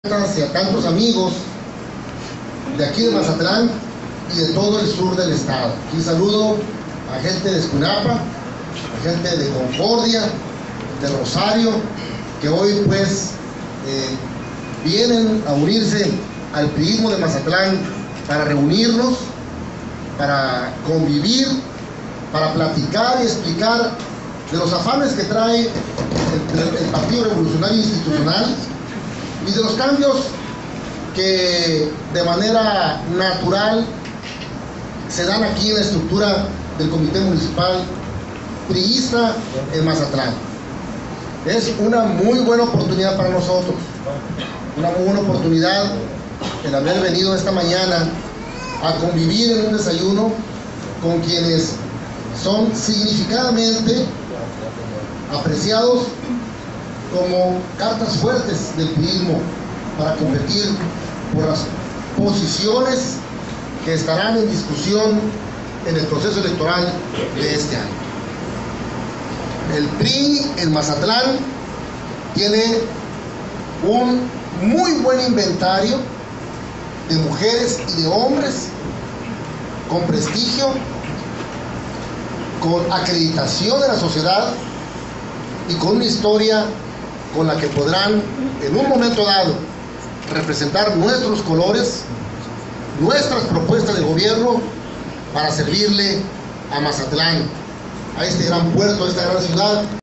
Y a tantos amigos de aquí de Mazatlán y de todo el sur del estado. Aquí saludo a gente de Escunapa, a gente de Concordia, de Rosario, que hoy pues vienen a unirse al priismo de Mazatlán para reunirnos, para convivir, para platicar y explicar de los afanes que trae el Partido Revolucionario Institucional y de los cambios que de manera natural se dan aquí en la estructura del Comité Municipal priista en Mazatlán. Es una muy buena oportunidad para nosotros, una muy buena oportunidad el haber venido esta mañana a convivir en un desayuno con quienes son significadamente apreciados como cartas fuertes del priismo para competir por las posiciones que estarán en discusión en el proceso electoral de este año. El PRI en Mazatlán tiene un muy buen inventario de mujeres y de hombres con prestigio, con acreditación de la sociedad y con una historia con la que podrán en un momento dado representar nuestros colores, nuestras propuestas de gobierno para servirle a Mazatlán, a este gran puerto, a esta gran ciudad.